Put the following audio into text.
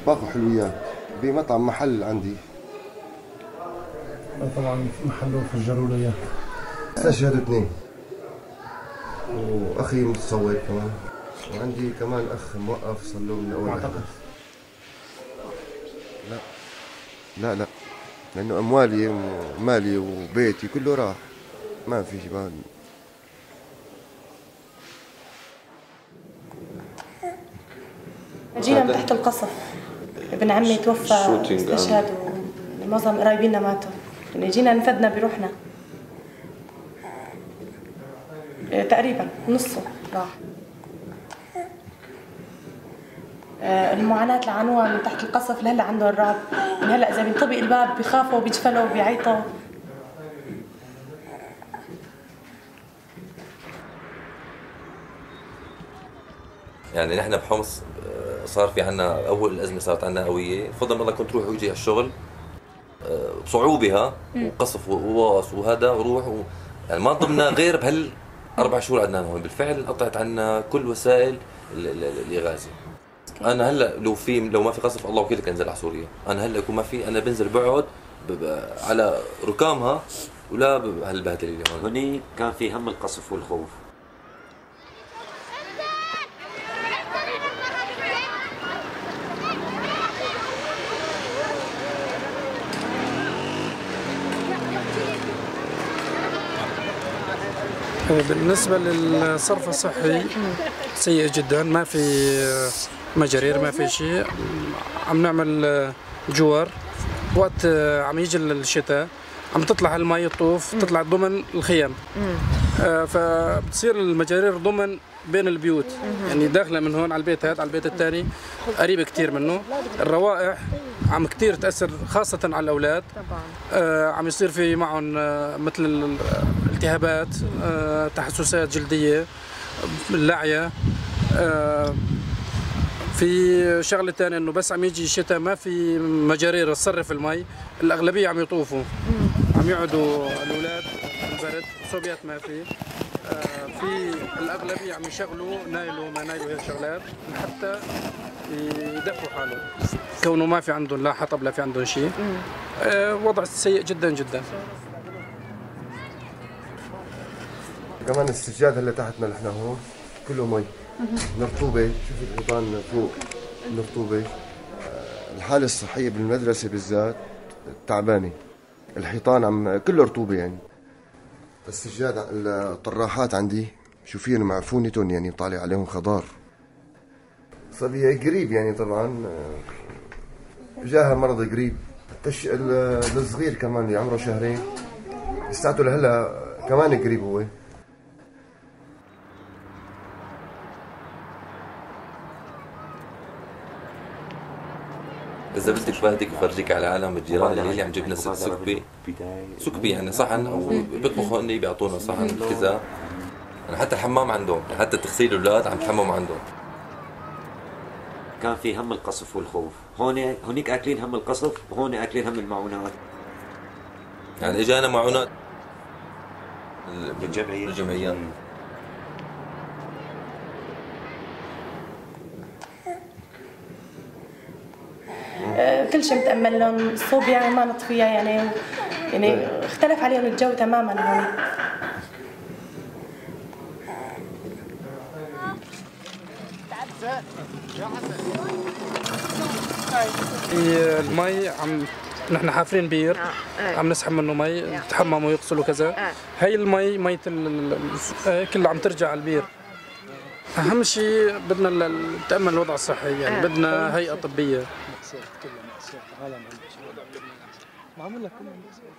أطباق وحلويات بمطعم محل عندي. طبعا في محله فجروا له اياه. استشهدوا 2 واخي متصور كمان، وعندي كمان اخ موقف صار له من اول حدث. لا لانه اموالي ومالي وبيتي كله راح، ما في جبال. جينا من تحت القصف، ابن عمي توفى استشهد ومعظم قرايبينا ماتوا، يعني جينا نفدنا بروحنا تقريبا نصه راح. المعاناة اللي عانوها من تحت القصف لهلا عندهم الرعب، من هلا إذا بينطبق الباب بيخافوا وبيجفلوا وبيعيطوا. يعني نحن بحمص صار في عنا اول الازمه صارت عنا قويه، فضل الله كنت روح ويجي على الشغل بصعوبها وقصف وواص وهذا وروح يعني ما ضمنا غير بهال4 شهور عدنا هون. بالفعل قطعت عنا كل وسائل الاغاثه. انا هلا لو ما في قصف الله وكيلك انزل على سوريا. انا هلا يكون ما في، انا بنزل بقعد على ركامها ولا بهالبهدله اللي هون. هنيك كان في هم القصف والخوف. بالنسبة للصرف الصحي سيء جدا، ما في مجارير، ما في شيء. عم نعمل جوار وقت عم يجي الشتاء عم تطلع المي الطوف تطلع ضمن الخيام، فبتصير المجارير ضمن بين البيوت، يعني داخله من هون على البيت هذا على البيت الثاني قريب كثير منه. الروائح عم كثير تاثر خاصه على الاولاد طبعا. عم يصير في معهم مثل التهابات، تحسسات جلديه، اللعيه. في شغله ثانيه انه بس عم يجي الشتاء ما في مجارير تصرف المي، الاغلبيه عم يطوفوا، عم يقعدوا الاولاد البرد، صوبيات ما في. في الاغلبيه عم يشغلوا نايلو ما نايلو هيك شغلات حتى يدفوا حالهم، كونه ما في عندهم لا حطب لا في عندهم شيء. وضع سيء جدا جدا. كمان السجاد اللي تحتنا نحن هون كله مي، رطوبه، شوف الحيطان فوق رطوبه. الحاله الصحيه بالمدرسه بالذات تعبانه، الحيطان عم كله رطوبه يعني. السجاد الطراحات عندي شوفيهم معفونتهم، يعني طالع عليهم خضار. صبي قريب يعني طبعا جاها مرض قريب. الصغير كمان اللي عمره 2 شهر لساته لهلا كمان قريب هو. اذا بدك بهديك بفرجيك على عالم الجيران اللي عم جيب لنا سكبي يعني صحن، او بيطبخوا هن بيعطونا صحن كذا. يعني حتى الحمام عندهم، حتى تغسيل الاولاد عم تحمموا عندهم. كان في هم القصف والخوف. هونيك اكلين هم القصف، وهون اكلين هم المعونات. يعني اجانا معونات بالجمعيه. كل شيء متأمل لهم، الصوب يعني ما نطفيها يعني اختلف عليهم الجو تماما هون. المي نحن حافرين بير عم نسحب منه مي يتحمموا ويغسلوا كذا. هي المي مية كلها عم ترجع على البير. اهم شيء بدنا نتامل الوضع الصحي، يعني بدنا هيئه طبيه.